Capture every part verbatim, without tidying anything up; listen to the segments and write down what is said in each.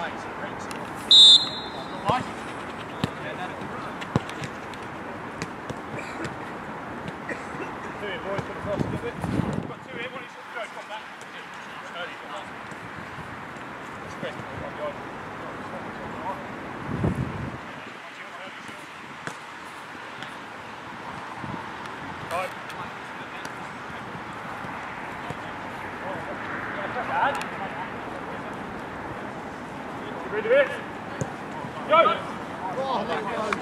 Rid of it. Go! Oh, that goes.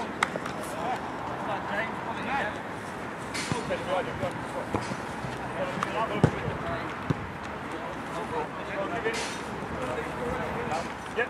Yep.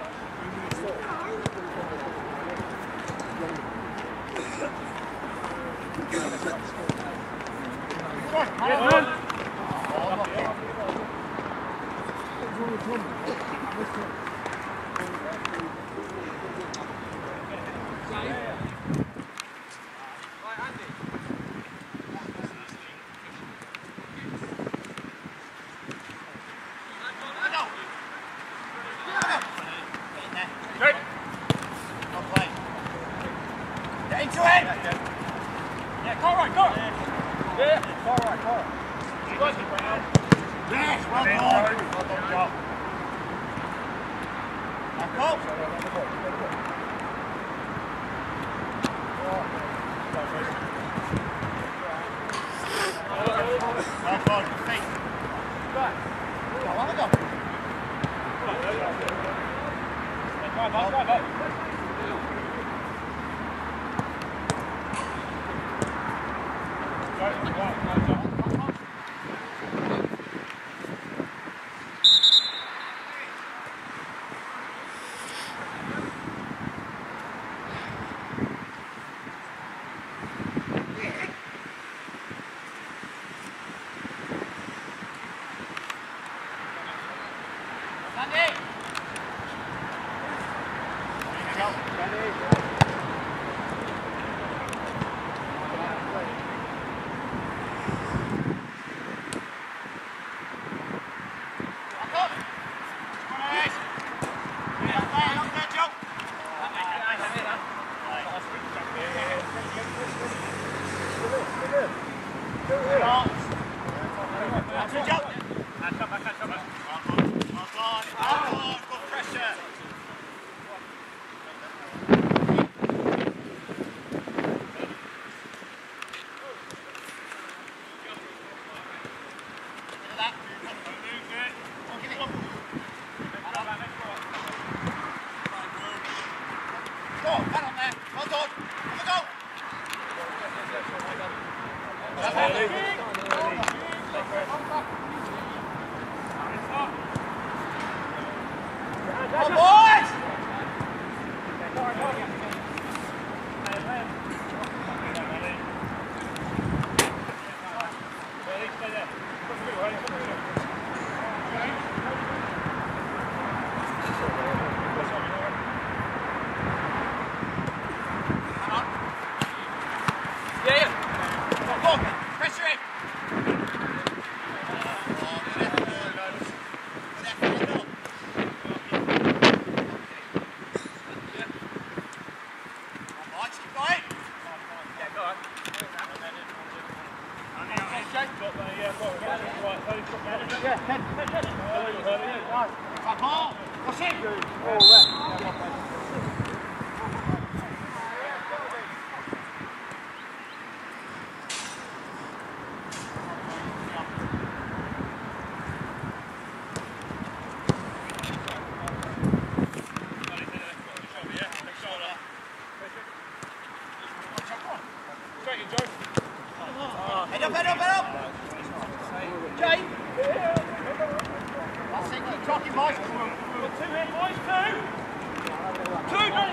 Two,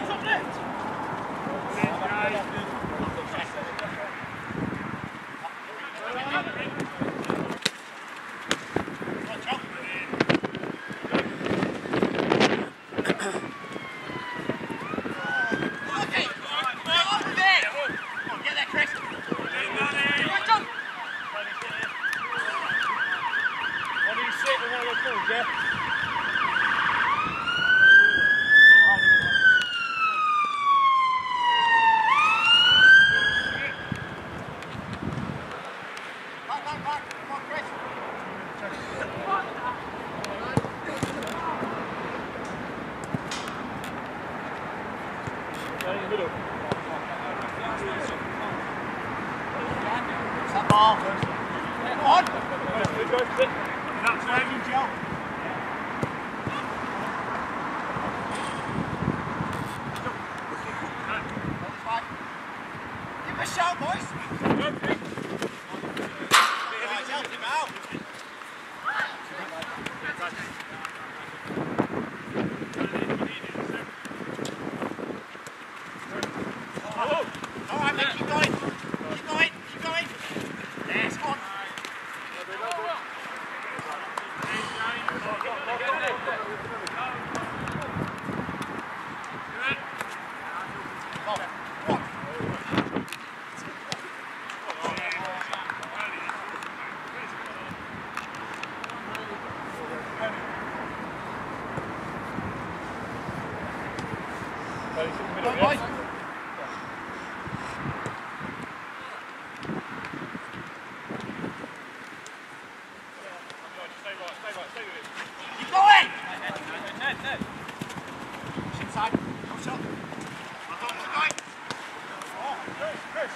middle. That ball. Come on. That's where you Joe. Give him a shout, boys. Okay. Right, help him out. All right, mate, keep going. Keep going. Keep going. Yes, come on. Come on, boys. Keep going! Push inside. No shot. Keep going. Oh, Chris, Chris.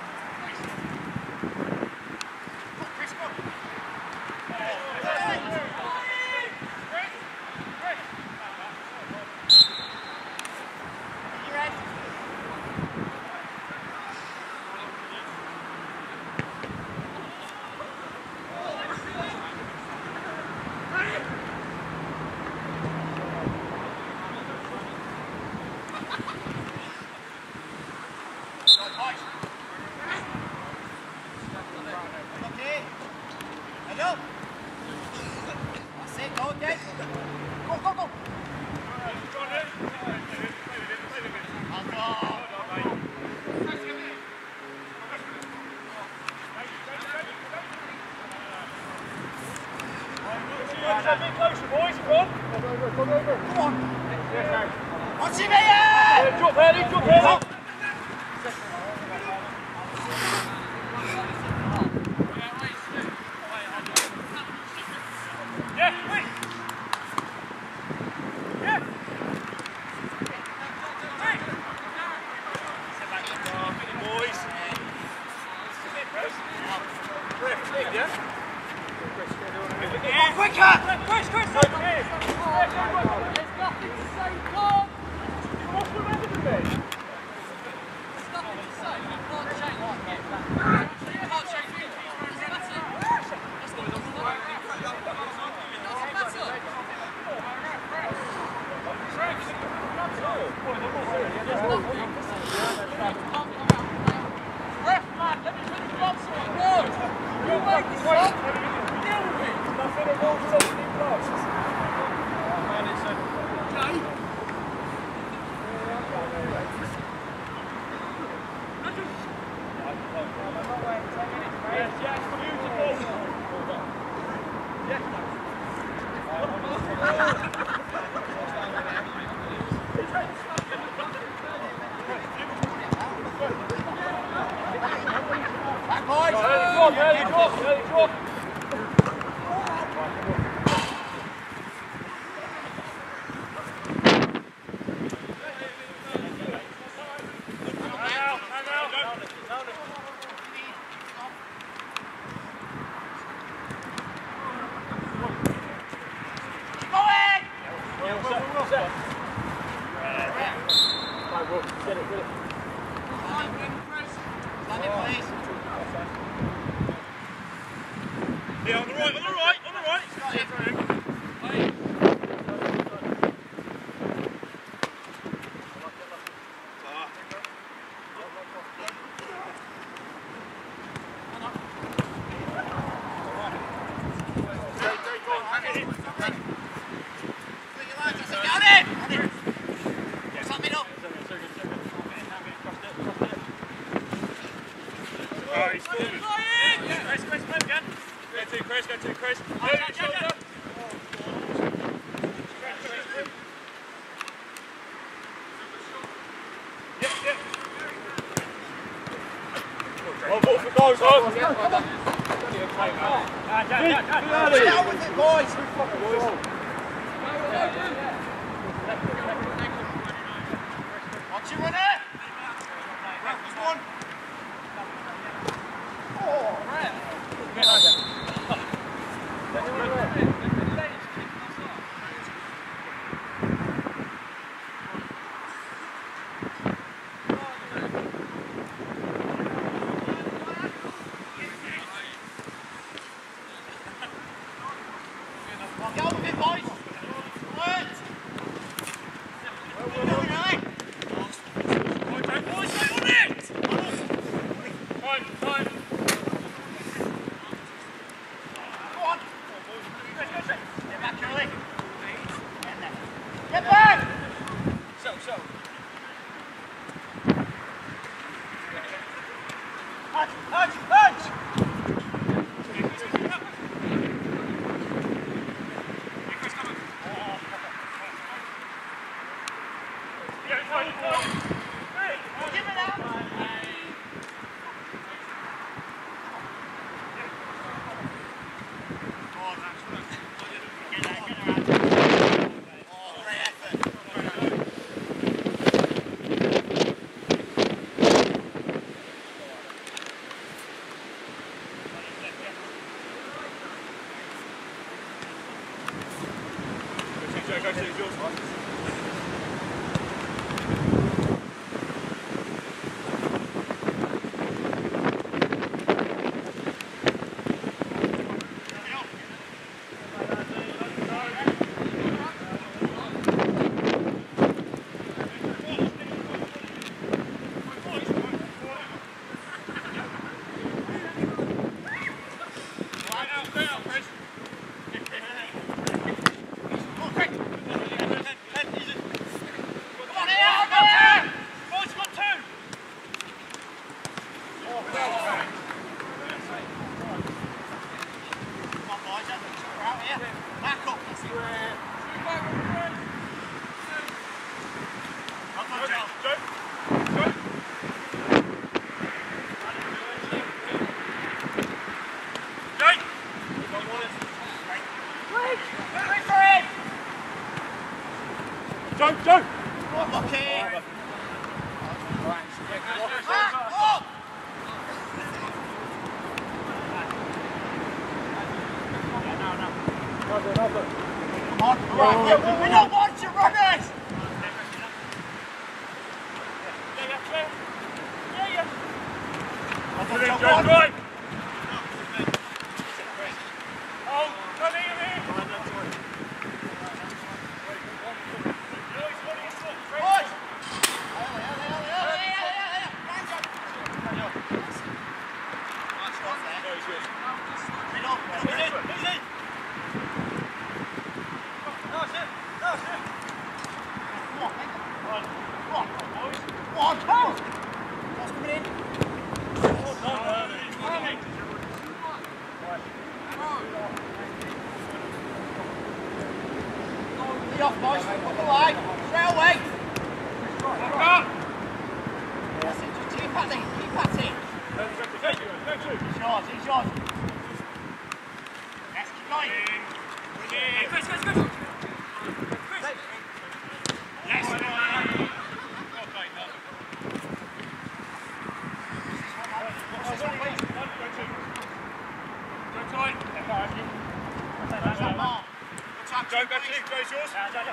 Go, Chris, go. You ready? Okay. Hello. That's it. Go again. Go, go, go. A bit closer, boys. Come on. Come over. Come on. What's him here? Yeah, drop Haley, drop Haley. Yeah, quick. Yeah. Boys. Chris, yeah? Quicker! Chris, Chris, Chris! There's nothing to say, Tom! What's the matter with me? There's nothing to say. You can't change. You can't change it. That's it. That's not enough. It doesn't matter. There's nothing to say. Ref, man, let me finish the answer. No! You make this up. Deal with it. Nothing at all. Something in class. Yes, yes, beautiful. Yes, Back, boys! early drop, early drop, early drop. Yeah, on the right, on the right, on the right. Chris, Chris, move again. Go to Chris, go to Chris. Move your shoulder. Yep, yep. One ball for goals, on. Down with it, boys! Watch you run it! Joe, Joe! Come on, right, we don't want you runners! Yeah, yeah, clear. Yeah, yeah. Come on, Joe, come on. right. Oh, come here, here. Boys! Off, boys. Put the line. Straight away. That's it. Just keep at it. Keep at it. It's yours. It's yours. Let's keep going. Hey, Chris, Chris, Chris. Yes. Joe, go to you. Joe's yours. Yeah, yeah, yeah.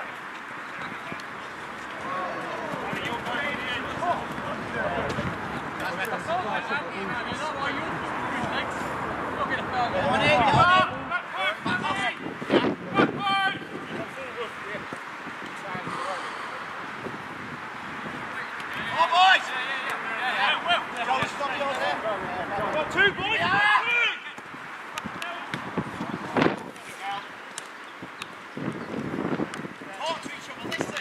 Two boys! Yeah. Talk to each other, listen.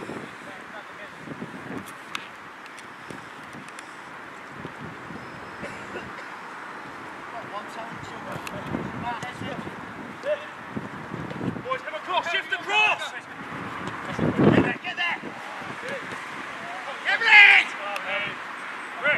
One time, two. Right, that's it. Boys, come across, shift across! Get there, get there. Get rid! Rick!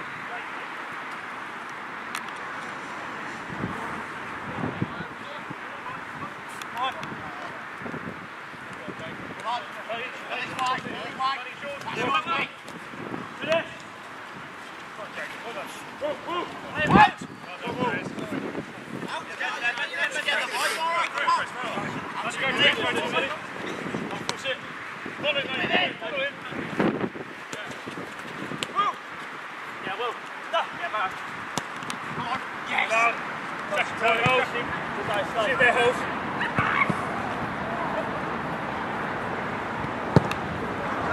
Sit there, Hills.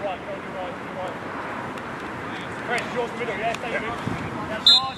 right, go on your right, on your right. Chris, yours middle, yeah, stay middle. That's yours.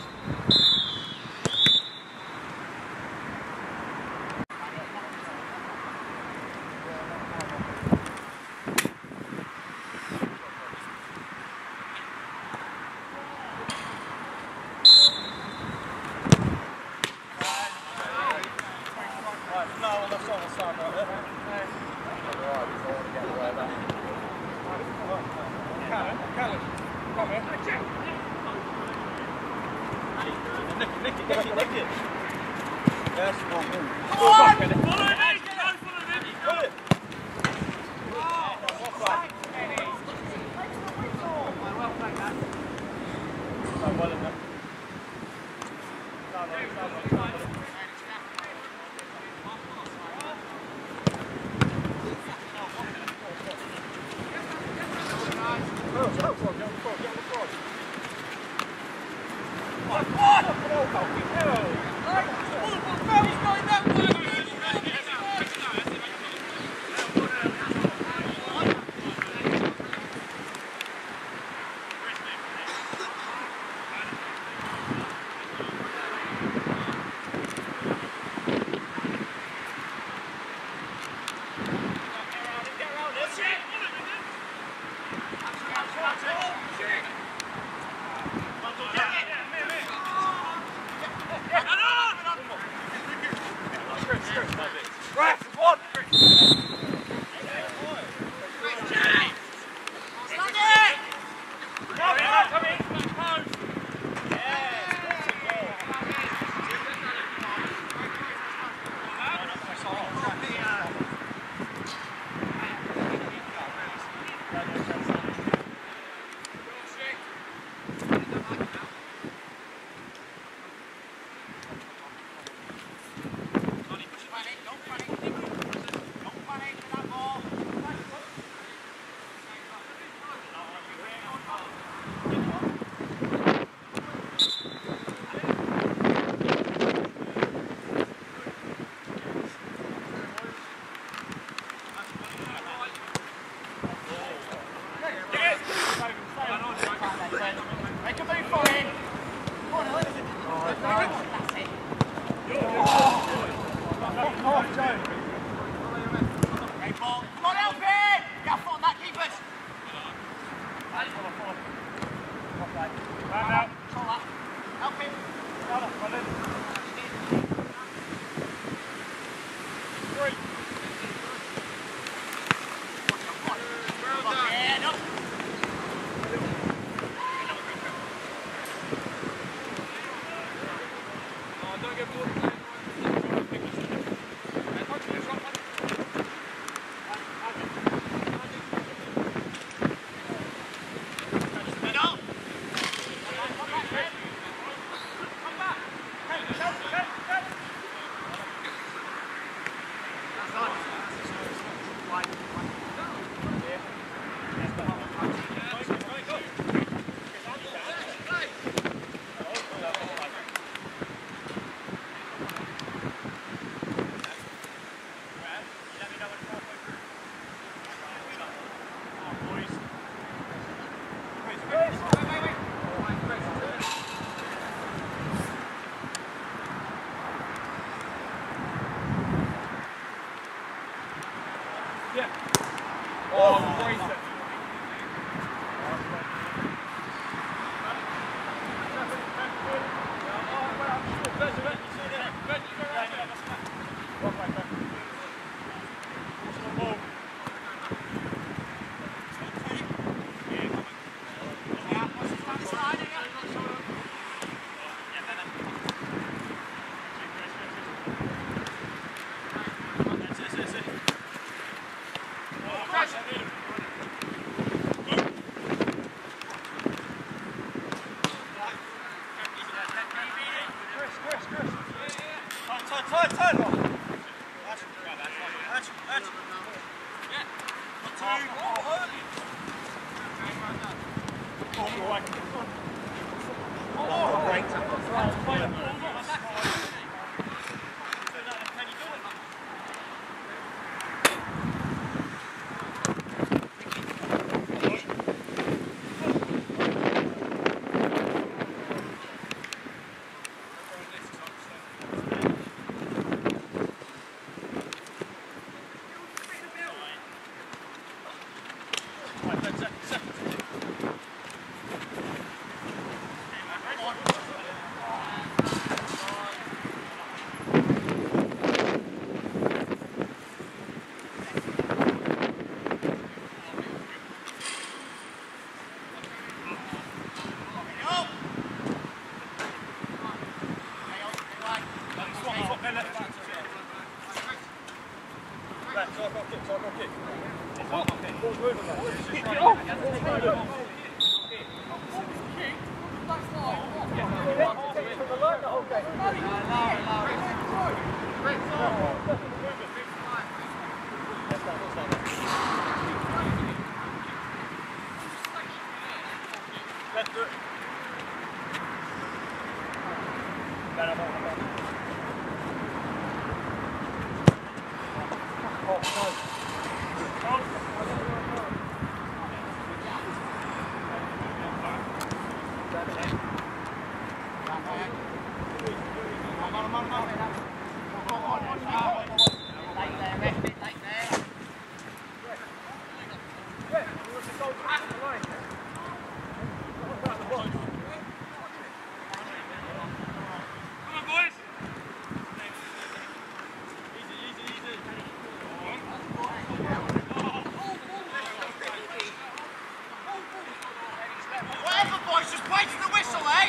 Whatever, boys, just wait for the whistle, eh?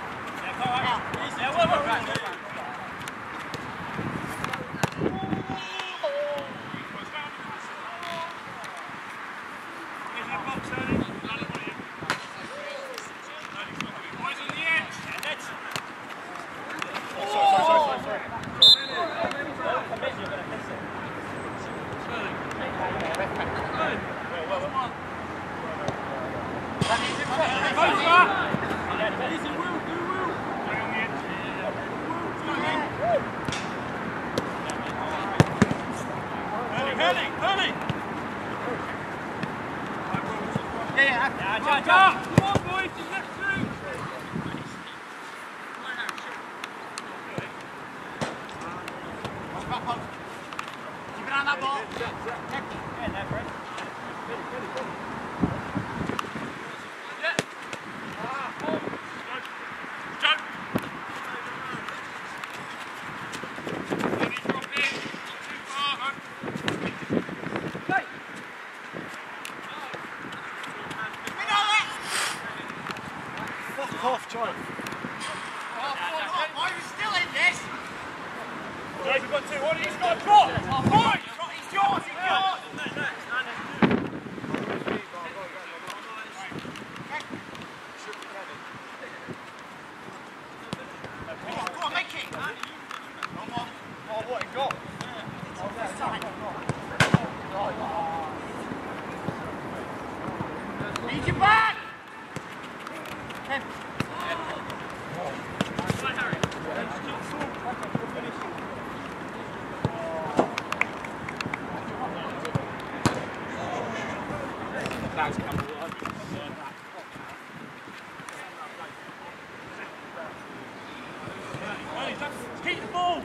Keep it on that ball. Off, John. Oh, why are we still in this? Guys, we've got two. What? He's got a drop. Boy, it's yours, it's yours. Go on, go on, make it. Come on. Oh, what he got? This time. Need your back. Keep the ball.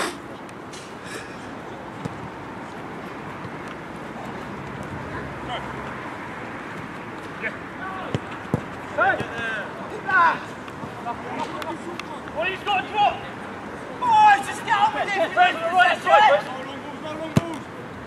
Well, he's got a drop! Boys, just get on with it! Right, right, right. No long balls, no long balls.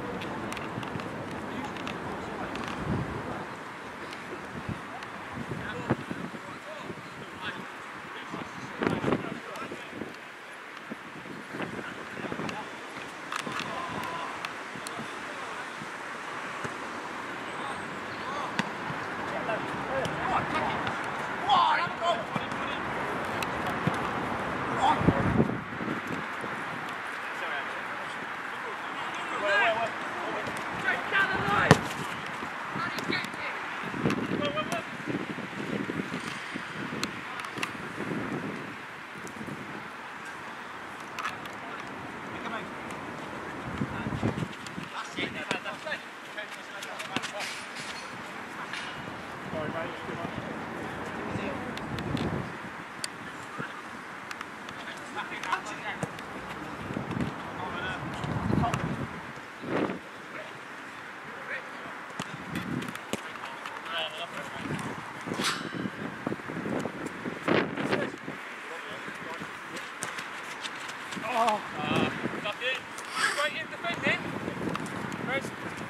Oh. Uh, that's it. Right in defending. Chris.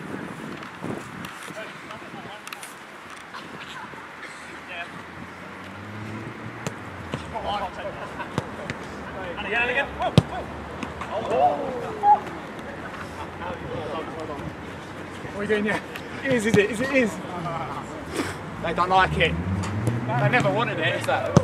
Yeah. Come on. And again, and again. Whoa, whoa. Oh. Hold on. What are you doing, yeah? It is, is it? Is it is? They don't like it. They never wanted it, is that?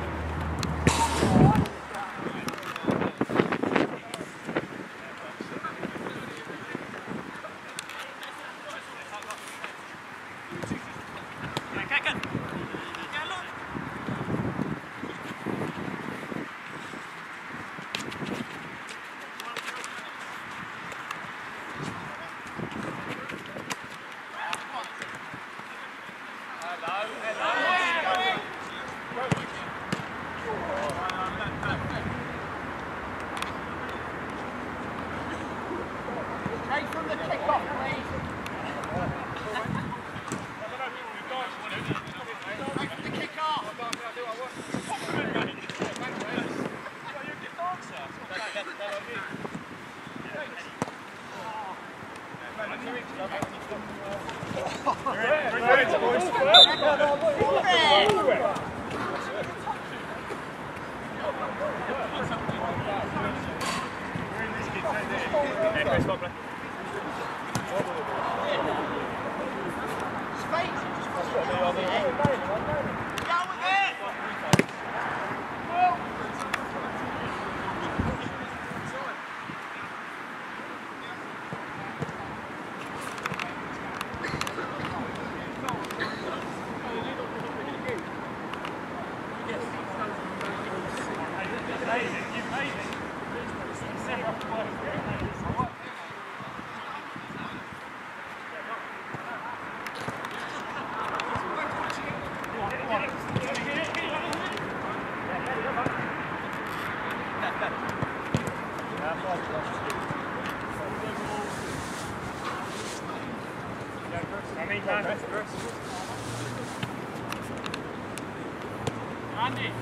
Andy.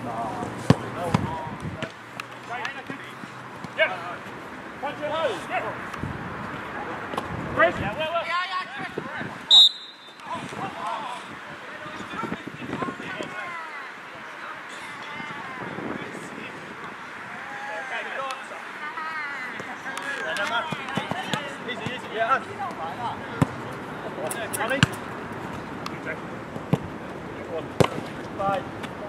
Yeah. Punch your nose. Yeah. Chris. Yeah, well, well. Yeah, yeah, Chris. Easy, easy. Yeah. Coming. Five.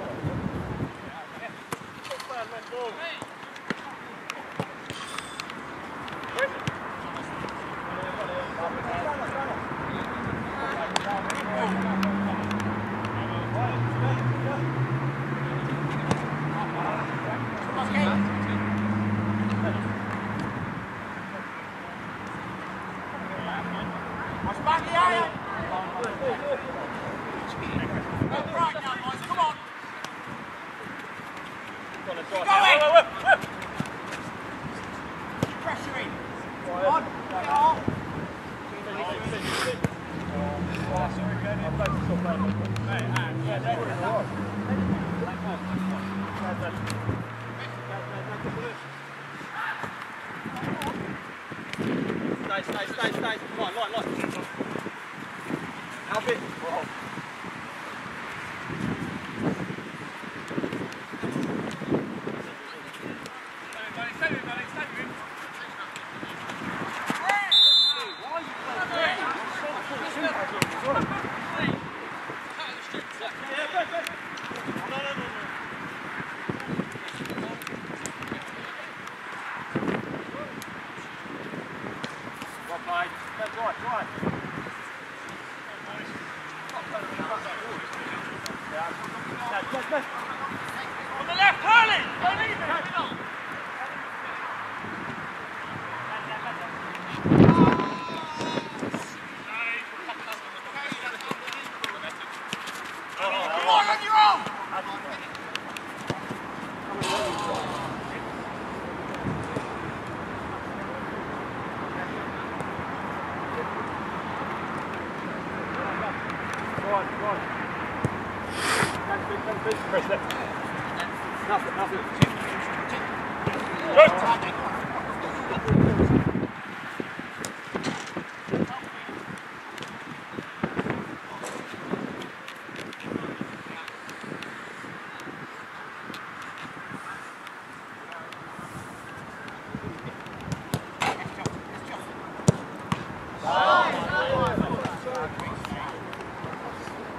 Stay, stay, stay, stay. Line, line, line. Help it. Oh. On the left, Hurley! Don't leave it! Come on, on your own! Go on, go on. Press left. Nothing, nothing. Good. Nice, nice.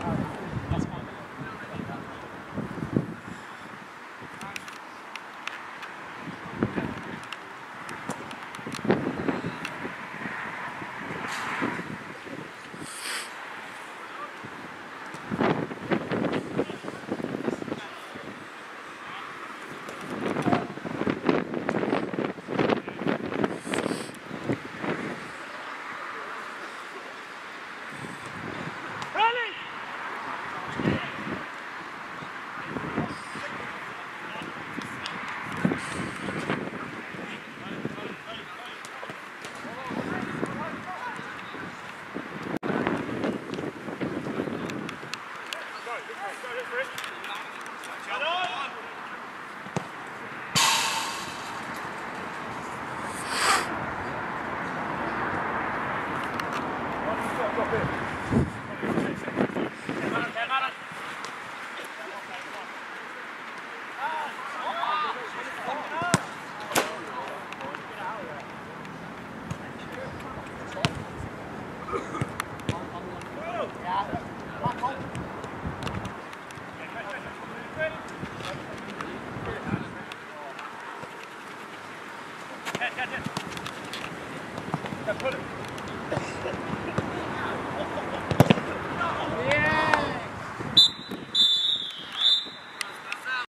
Pull it.